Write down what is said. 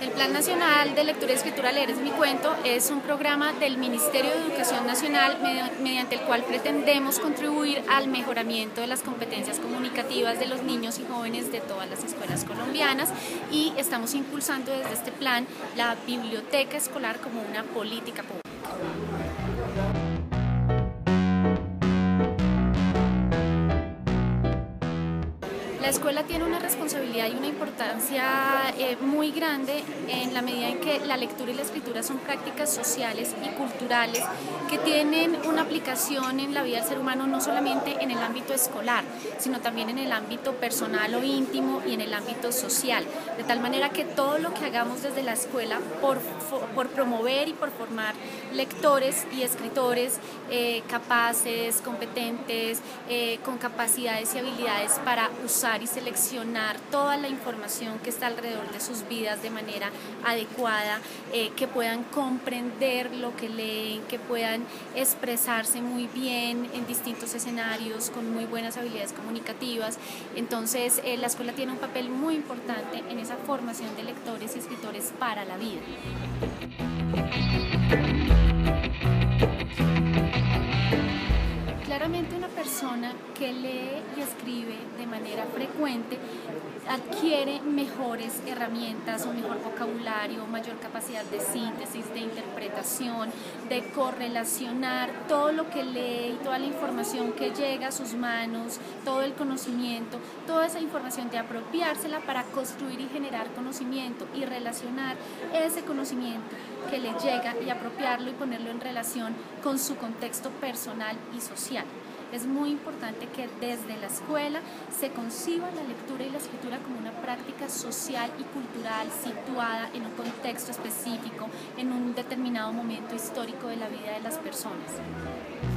El Plan Nacional de Lectura y Escritura Leer es mi cuento es un programa del Ministerio de Educación Nacional mediante el cual pretendemos contribuir al mejoramiento de las competencias comunicativas de los niños y jóvenes de todas las escuelas colombianas, y estamos impulsando desde este plan la biblioteca escolar como una política pública. La escuela tiene una responsabilidad y una importancia muy grande en la medida en que la lectura y la escritura son prácticas sociales y culturales que tienen una aplicación en la vida del ser humano, no solamente en el ámbito escolar, sino también en el ámbito personal o íntimo y en el ámbito social, de tal manera que todo lo que hagamos desde la escuela por promover y por formar lectores y escritores capaces, competentes, con capacidades y habilidades para usar y seleccionar toda la información que está alrededor de sus vidas de manera adecuada, que puedan comprender lo que leen, que puedan expresarse muy bien en distintos escenarios con muy buenas habilidades comunicativas. Entonces la escuela tiene un papel muy importante en esa formación de lectores y escritores para la vida. Claramente una persona que lee y escribe de manera frecuente adquiere mejores herramientas, un mejor vocabulario, mayor capacidad de síntesis, de interpretación, de correlacionar todo lo que lee y toda la información que llega a sus manos, todo el conocimiento, toda esa información, de apropiársela para construir y generar conocimiento y relacionar ese conocimiento que le llega y apropiarlo y ponerlo en relación con su contexto personal y social. Es muy importante que desde la escuela se conciba la lectura y la escritura como una práctica social y cultural situada en un contexto específico, en un determinado momento histórico de la vida de las personas.